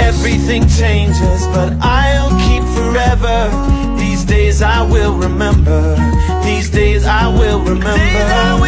Everything changes, but I'll keep forever. These days I will remember. These days I will remember.